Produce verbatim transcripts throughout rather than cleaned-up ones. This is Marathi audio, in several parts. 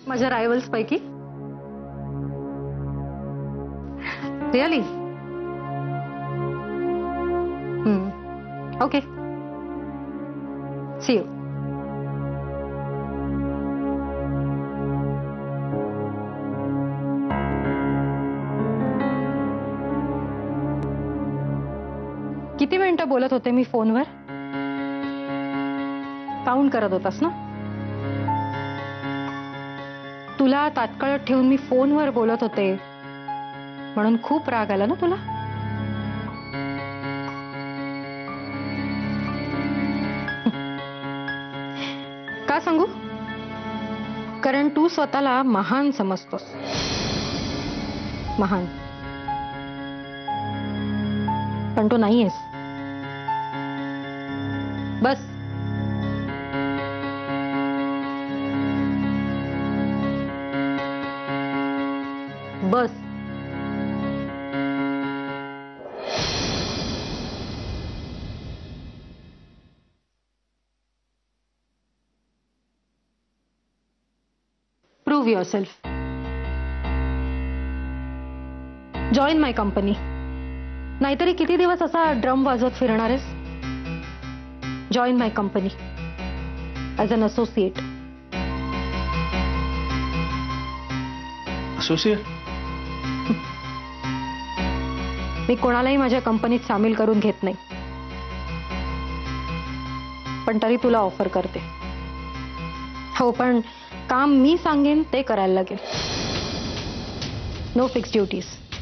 माझ्या रायव्हल्स पैकी. रिअली? हम्म ओके, सी यू. किती मिनिटं बोलत होते मी फोनवर? काउंट करत होतास ना? तुला तात्काळ ठेवून मी फोनवर बोलत होते म्हणून खूप राग आला ना तुला? का सांगू? कारण तू स्वतःला महान समजतोस. महान. पण तो नाहीयेस. बस. बस. Prove yourself. Join my company. नाहीतरी किती दिवस असा ड्रम वाजवत फिरणार आहेस? Join my company as an associate. Associate? मी कोणालाही माझ्या कंपनीत सामील करून घेत नाही, पण तरी तुला ऑफर करते. हो, पण काम मी सांगेन ते करायला लागेल. No fix duties.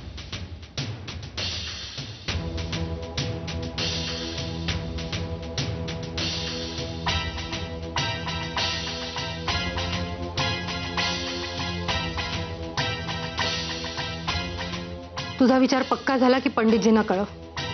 तुझा विचार पक्का झाला की पंडितजींना कळव.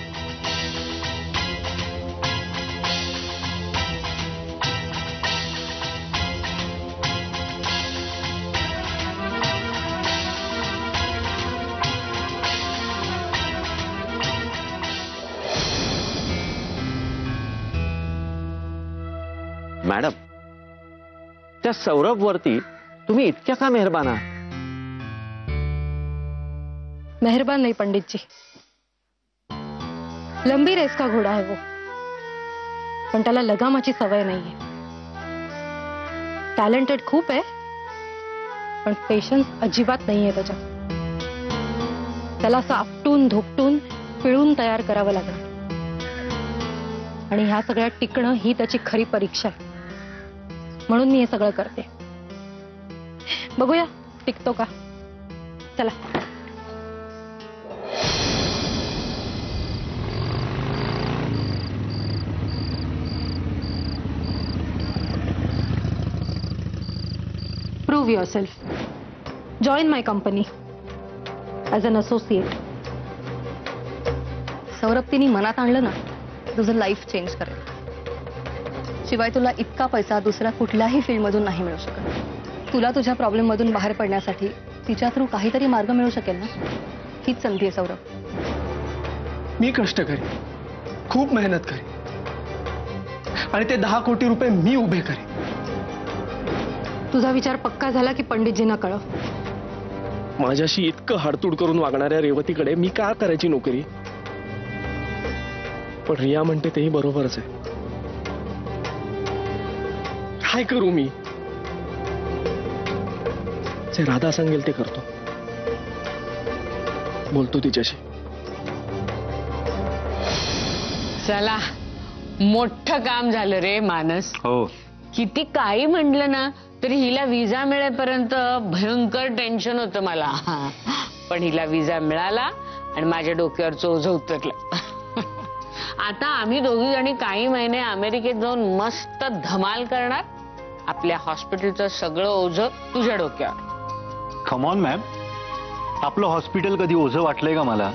मॅडम, त्या सौरभ वरती तुम्ही इतक्या का मेहरबान आहात? मेहरबान नहीं पंडित जी, लंबी रेस का घोड़ा है वो, पण त्याला लगामाची सवय नाहीये. टॅलेंटेड खूप आहे, पण पेशन्स अजिबात नाहीये त्याच्यात. त्याला असं आपटून धोपटून पिळून तयार करावं लागणार, आणि ह्या सगळ्यात टिकणं ही त्याची खरी परीक्षा आहे. म्हणून मी हे सगळं करते. बघूया टिकतो का. चला. Prove yourself. Join my company as an associate. Saurabh, तिने मनात आणलं ना, तुझं लाईफ चेंज करेल. शिवाय तुला इतका पैसा दुसऱ्या कुठल्याही फील्ड मधून नाही मिळू शकत. तुला तुझ्या प्रॉब्लेम मधून बाहेर पडण्यासाठी तिच्या थ्रू काहीतरी मार्ग मिळू शकेल ना. हीच संधी आहे सौरभ. मी कष्ट करेन, खूप मेहनत करेन, आणि ते दहा कोटी रुपये मी उभे करेन. तुझा विचार पक्का झाला की पंडितजींना कळव. माझ्याशी इतकं हाडतूड करून वागणाऱ्या रेवतीकडे मी का करायची नोकरी? पण रिया म्हणते तेही बरोबरच आहे. काय करू मी? जे राधा सांगेल ते करतो. बोलतो तिच्याशी. चला, मोठं काम झालं रे मानस. हो. किती काही म्हटलं ना तरी हिला विजा मिळेपर्यंत भयंकर टेन्शन होतं मला. पण हिला विजा मिळाला आणि माझ्या डोक्यावरचं ओझं उतरलं. आता आम्ही दोघी जणी काही महिने अमेरिकेत जाऊन मस्त धमाल करणार. आपल्या हॉस्पिटलचं सगळं ओझं तुझ्या डोक्यावर. कम ऑन मॅम, आपलं हॉस्पिटल कधी ओझं वाटलंय का मला?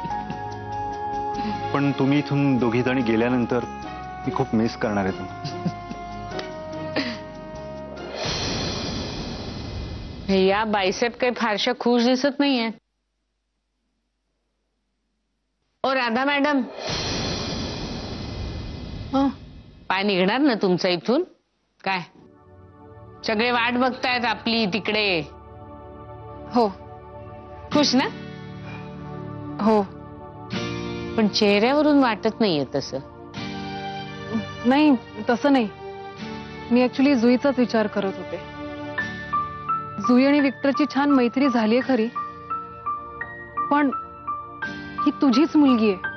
पण तुम्ही इथून दोघी जणी गेल्यानंतर मी खूप मिस करणार आहे तुम्हाला. या बायसेप काही फारशा खुश दिसत नाहीये. ओ राधा मॅडम, पाय निघणार ना तुमचं इथून? काय सगळे वाट बघतायत आपली तिकडे. हो खुश ना? हो. पण चेहऱ्यावरून वाटत नाहीये तसं. नाही तसं नाही. मी ऍक्च्युली जुईचाच विचार करत होते. जुई आणि विक्टरची छान मैत्री झालीये खरी, पण ही तुझीच मुलगी आहे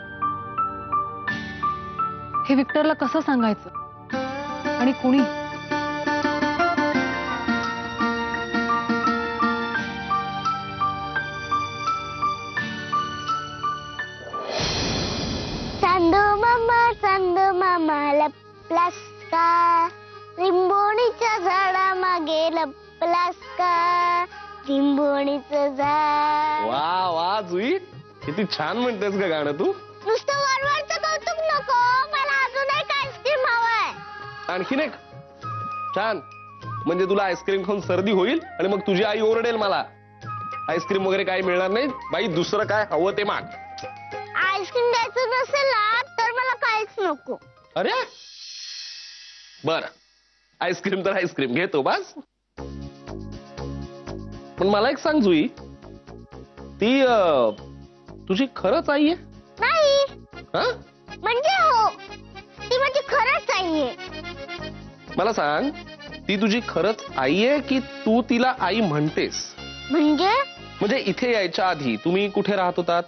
हे विक्टरला कसं सांगायचं आणि कुणी? चांदो मामा चांदो मामा लपलास का, लिंबोणीच्या झाडा मागे लपलास का, लिंबोणीचं झाड. वा वा जुई, किती छान म्हणतेस का गाणं तू. नुसतं वरवरचं कौतुक नको, मला अजून एक आईस्क्रीम हवंय. आणखीन एक छान, म्हणजे तुला आईस्क्रीम खाऊन सर्दी होईल आणि मग तुझी आई ओरडेल मला. आईस्क्रीम वगैरे काही मिळणार नाही बाई, दुसरं काय हवं ते माग. आईस्क्रीम द्यायचं नसेल ना तर मला काहीच नको. अरे बर, आईस्क्रीम तर आईस्क्रीम घेतो बस. पण मला एक सांग जुई, ती अं, तुझी खरंच आई आहे? नाही हा? म्हणजे हो, ती माझी खरंच आईये. मला सांग, ती तुझी खरंच आई आहे की तू तिला आई म्हणतेस? म्हणजे म्हणजे इथे यायच्या आधी तुम्ही कुठे राहत होतात?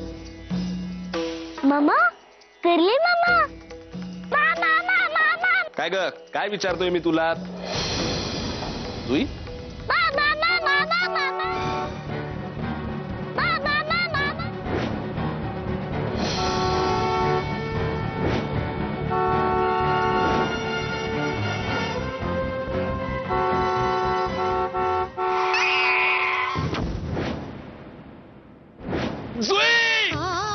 मामा करले मामा. मामा मामा मामा काय ग, काय विचारतोय मी तुला? जुई मामा मामा मामा मामा मामा. जुई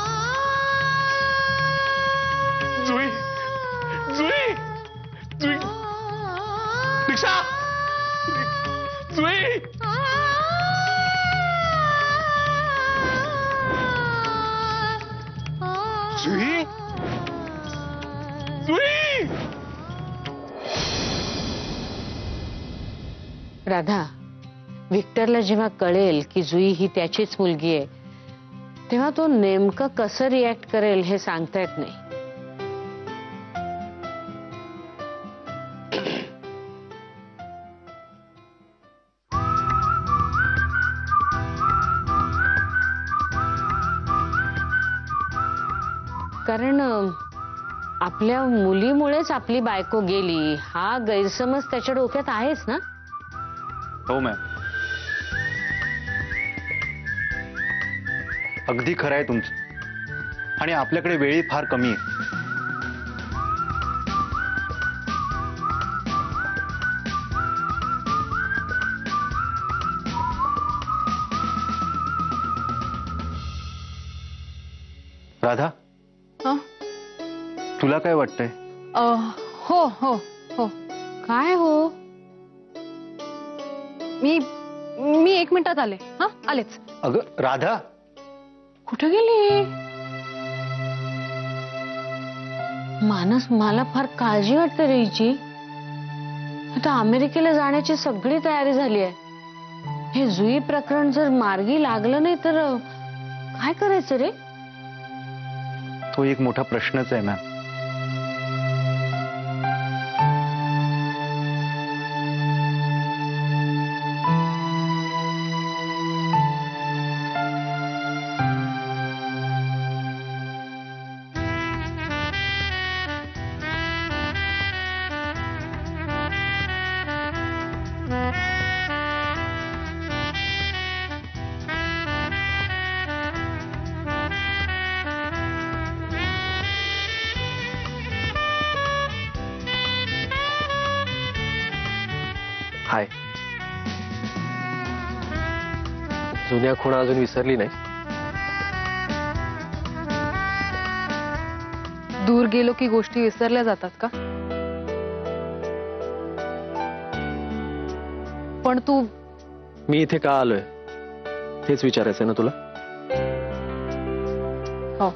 जुई जुई जुई दीक्षा जुई जुई जुई. राधा, विक्टरला जेव्हा कळेल की जुई ही त्याचीच मुलगी आहे, तेव्हा तो नेमकं कसं रिॲक्ट करेल हे सांगता येत नाही. कारण अं, आपल्या मुलीमुळेच आपली बायको गेली हा गैरसमज त्याच्या डोक्यात आहेच ना. हो मॅम, अगदी खरं आहे तुमचं. आणि आपल्याकडे वेळही फार कमी आहे. राधा, हं? तुला काय वाटतंय? अं, हो हो हो. काय हो? मी मी एक मिनिटात आले. हा आलेच. अगं राधा, कुठे गेली? मानस, मला फार काळजी वाटते रे हिची. आता अमेरिकेला जाण्याची सगळी तयारी झाली आहे. हे जुई प्रकरण जर मार्गी लागलं नाही तर काय करायचं रे? तो एक मोठा प्रश्नच आहे मॅम. हाय. जुन्या खुणा अजून विसरली नाही. दूर गेलो की गोष्टी विसरल्या जातात का? पण तू मी इथे का आलोय तेच विचारायचंय ना तुला? हो.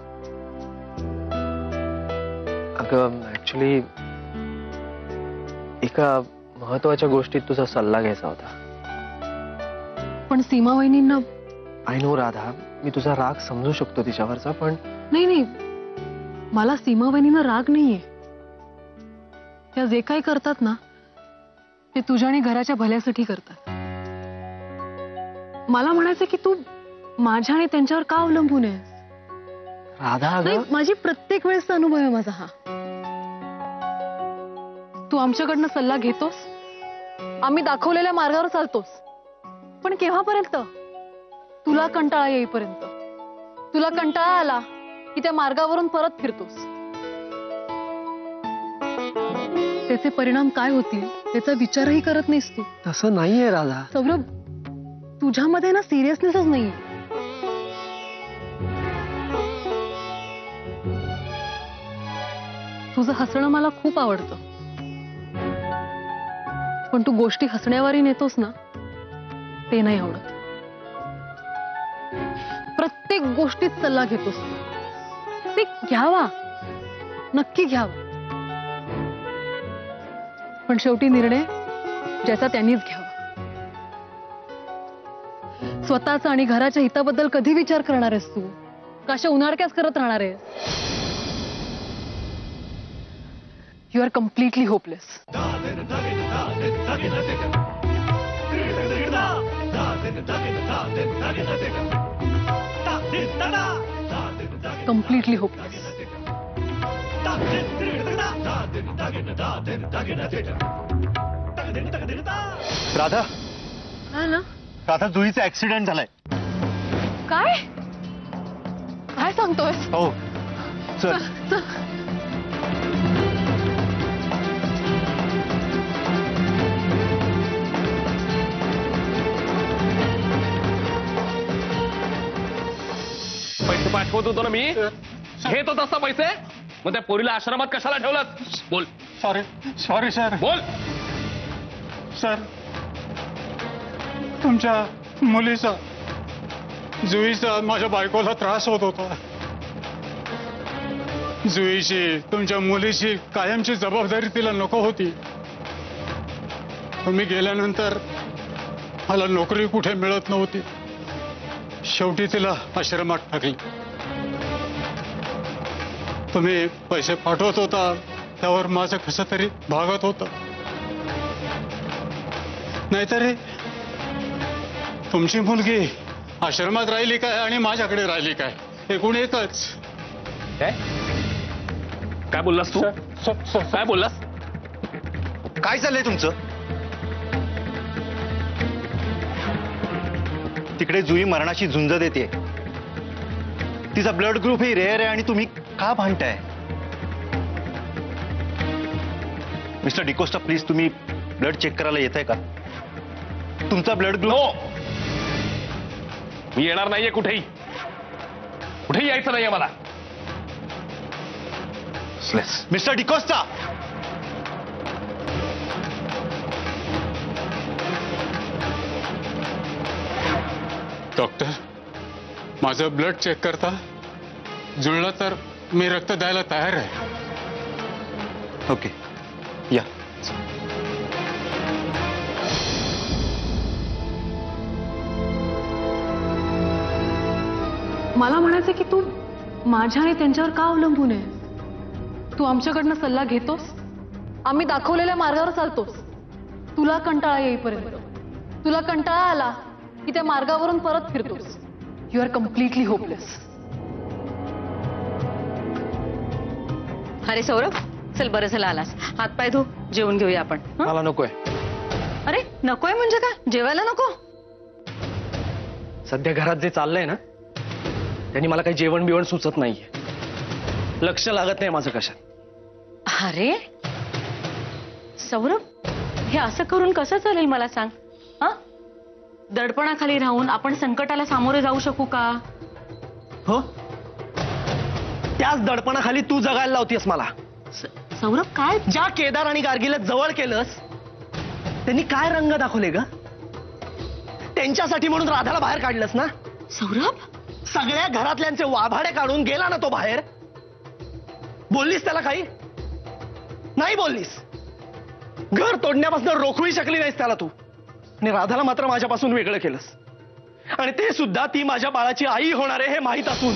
अगं ऍक्च्युली एका महत्वाच्या गोष्टीत तुझा सल्ला घ्यायचा होता. पण सीमा वहिनींना आय नो राधा, मी तुझा राग समजू शकतो तिच्यावरचा, पण नाही नाही, मला सीमा वहिनींना राग नाहीये. त्या जे काही करतात ना ते तुझ्या आणि घराच्या भल्यासाठी करतात. मला म्हणायचं की तू माझ्या आणि त्यांच्यावर का अवलंबून आहेस? राधा नाही, अगं माझी प्रत्येक वेळेसचा अनुभव आहे माझा हा. तू आमच्याकडनं सल्ला घेतोस, आम्ही दाखवलेल्या मार्गावर चालतोस, पण केव्हापर्यंत? तुला कंटाळा येईपर्यंत. तुला कंटाळा आला की त्या मार्गावरून परत फिरतोस. त्याचे परिणाम काय होतील याचा विचारही करत नाहीस तू. तसं नाहीये राधा. सौरभ, तुझ्यामध्ये ना सिरियसनेसच नाहीये. तुझं हसणं मला खूप आवडतं, पण तू गोष्टी हसण्यावरही नेतोस ना, ते नाही आवडत. प्रत्येक गोष्टीत सल्ला घेतोस तू. ते घ्यावा, नक्की घ्यावा, पण शेवटी निर्णय ज्याचा त्यांनीच घ्यावा. स्वतःचा आणि घराच्या हिताबद्दल कधी विचार करणार आहेस तू? कशा उन्हाळक्याच करत राहणार आहेस? You are completely hopeless. Completely hopeless. Radha, काय ना? राधा, जुईचा ऍक्सिडेंट झालाय. काय काय सांगतोयस? हो, चल. पैसे पाठवत होतो ना मी, घेत होत असता पैसे, मग त्या पोरीला आश्रमात कशाला ठेवलं? बोल. Sorry sorry sir. बोल. सर, तुमच्या मुलीचा, जुईचा माझ्या बायकोला त्रास होत होता. जुईची, तुमच्या मुलीची कायमची जबाबदारी तिला नको होती. तुम्ही गेल्यानंतर मला नोकरी कुठे मिळत नव्हती. शेवटी तिला आश्रमात टाकली. तुम्ही पैसे पाठवत होता त्यावर माझं कसं तरी भागत होतं. नाहीतरी तुमची मुलगी आश्रमात राहिली काय आणि माझ्याकडे राहिली काय, एकूण एकच. काय काय बोललास तू? काय बोललास? काय चाललंय तुमचं? तिकडे जुई मरणाची झुंज देते. तिचा ब्लड ग्रुप ही रेअर आहे आणि तुम्ही का भांडताय? मिस्टर डिकोस्टा, प्लीज तुम्ही ब्लड चेक करायला येत आहे का? तुमचा ब्लड ग्रुप. नो, मी येणार नाहीये कुठेही. कुठेही यायचं नाहीये मला. मिस्टर डिकोस्टा, डॉक्टर, माझं ब्लड चेक करता? जुळलं तर मी रक्त द्यायला तयार आहे. ओके, या. मला म्हणायचं की तू माझ्या आणि त्यांच्यावर का अवलंबून आहेस? तू आमच्याकडनं सल्ला घेतोस, आम्ही दाखवलेल्या मार्गावर चालतोस. तुला कंटाळा येईपर्यंत. तुला कंटाळा आला की त्या मार्गावरून परत फिरतोस. You are completely hopeless. अरे सौरभ, चल, बरं झालं आलास. हातपाय धु, जेवून घेऊया आपण. हं? मला नकोय. अरे नकोय म्हणजे का? जेवायला नको? सध्या घरात जे चाललंय ना, त्यांनी मला काही जेवण बिवण सुचत नाहीये. लक्ष लागत नाही माझं कशात. अरे सौरभ, हे असं करून कसं चालेल मला सांग? हा, दडपणाखाली राहून आपण संकटाला सामोरे जाऊ शकू का? हो, त्याच दडपणाखाली तू जगायला लावतीयस मला. सौरभ काय? ज्या केदार आणि गार्गीला जवळ केलंस त्यांनी काय रंग दाखवले ग? त्यांच्यासाठी म्हणून राधाला बाहेर काढलंस ना? सौरभ, सगळ्या घरातल्यांचे वाभाडे काढून गेला ना तो बाहेर. बोललीस त्याला काही? नाही बोललीस. घर तोडण्यापासून रोखूही शकली नाहीस त्याला तू, आणि राधाला मात्र माझ्यापासून वेगळं केलंस, आणि ते सुद्धा ती माझ्या बाळाची आई होणार आहे हे माहीत असून.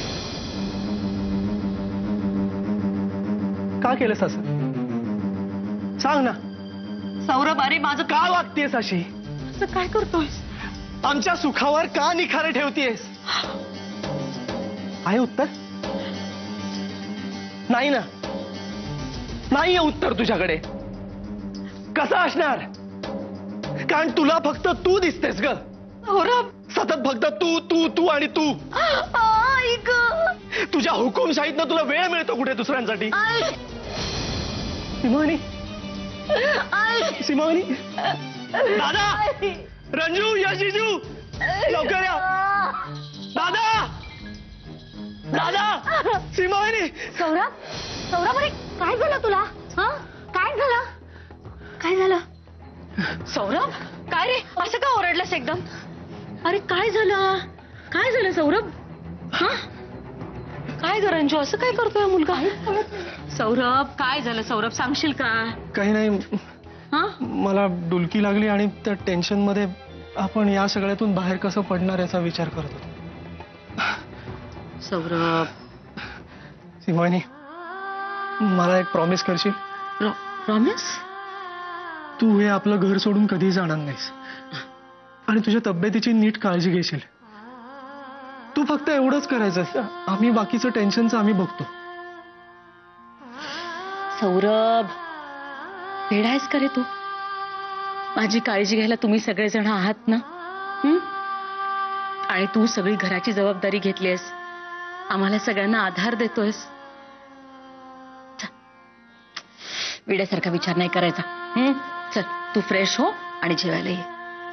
का केलंस असं सांग ना. सौरभ, अरे माझं का वागतेस अशी? असं काय करतोयस? आमच्या सुखावर का निखारे ठेवतेस? आहे उत्तर? नाही ना, नाहीये उत्तर तुझ्याकडे. कसं असणार? कारण तुला फक्त तू दिसतेस ग. सौरभ, सतत फक्त तू तू तू आणि तू. आई ग. तुझ्या हुकुमशाहीतनं तुला वेळ मिळतो कुठे दुसऱ्यांसाठी? सिमोनी, सिमोनी, दादा, रंजू, यशिजू, लवकर या. दादा, दादा, सिमोनी. सौरभ, सौरभ, अरे काय झालं तुला? हा, काय झालं? काय झालं? सौरभ, काय रे असं का ओरडलंस एकदम? अरे काय झालं? काय झालं सौरभ? हा, काय ग रंजू, असं काय करतोय मुलगा? सौरभ, काय झालं सौरभ, सांगशील का? काही नाही, हा, मला डुलकी लागली आणि त्या टेन्शन मध्ये आपण या सगळ्यातून बाहेर कसं पडणार याचा विचार करत होतो. सौरभ. सिमोनी, मला एक प्रॉमिस करशील? प्रॉमिस? तू हे आपलं घर सोडून कधी जाणार नाहीस, आणि तुझ्या तब्येतीची नीट काळजी घेशील. तू फक्त एवढंच करायचं, आम्ही बाकीचं टेन्शनचं आम्ही बघतो. सौरभ, वेडायस का रे तू? माझी काळजी घ्यायला तुम्ही सगळेजण आहात ना? हं? आणि तू सगळी घराची जबाबदारी घेतलीस, आम्हाला सगळ्यांना आधार देतोयस. वेड्यासारखा विचार नाही करायचा. हं? चल, तू फ्रेश हो आणि जेवायला ये.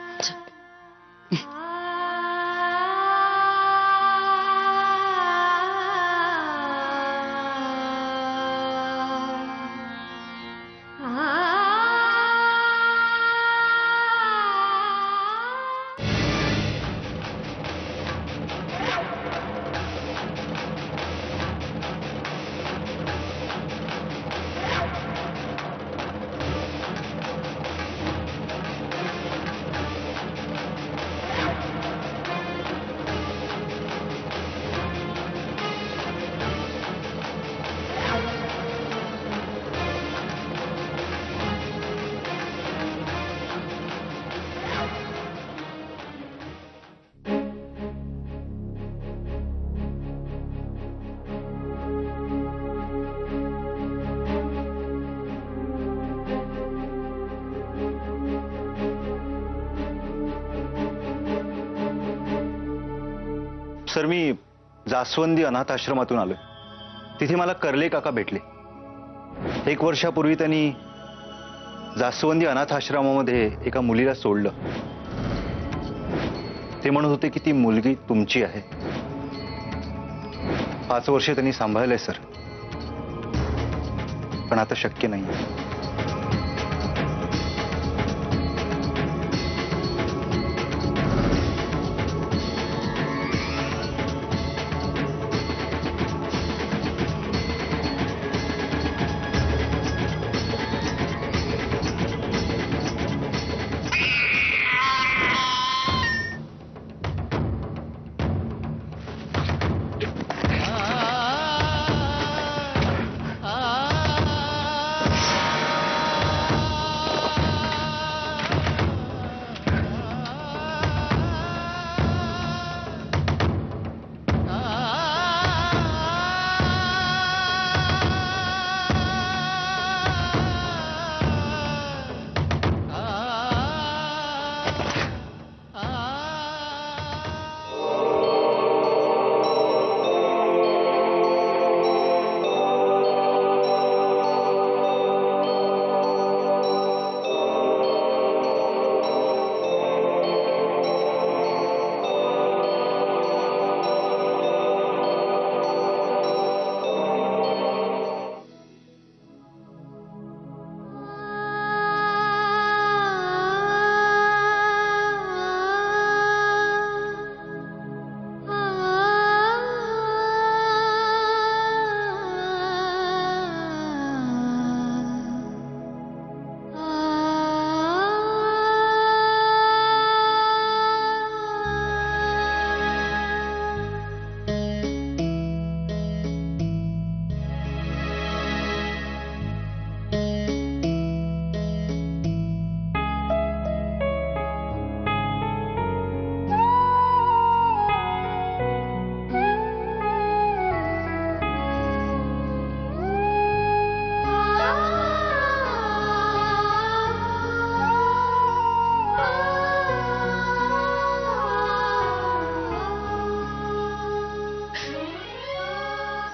सर, मी जास्वंदी अनाथ आश्रमातून आलोय. तिथे मला कर्ले काका भेटले. एक वर्षापूर्वी त्यांनी जास्वंदी अनाथ आश्रमामध्ये एका मुलीला सोडलं. ते म्हणत होते की ती मुलगी तुमची आहे. पाच वर्ष त्यांनी सांभाळलंय सर, पण आता शक्य नाही.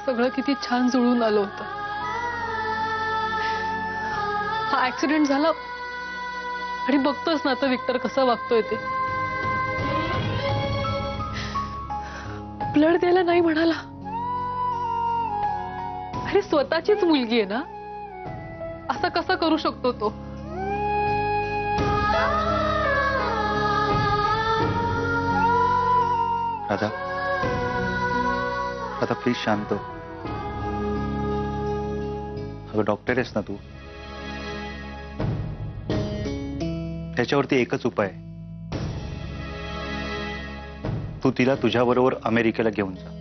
सगळं किती छान जुळून आलं होतं. हा ऍक्सिडेंट झाला आणि बघतोस ना आता विक्टर कसा वागतोय ते. ब्लड द्यायला नाही म्हणाला. अरे स्वतःचीच मुलगी आहे ना, असं कसं करू शकतो तो? राधा, आता प्लीज शांत हो. अगं डॉक्टर आहेस ना तू. त्याच्यावरती एकच उपाय आहे. तू तिला तुझ्या बरोबर अमेरिकेला घेऊन जा.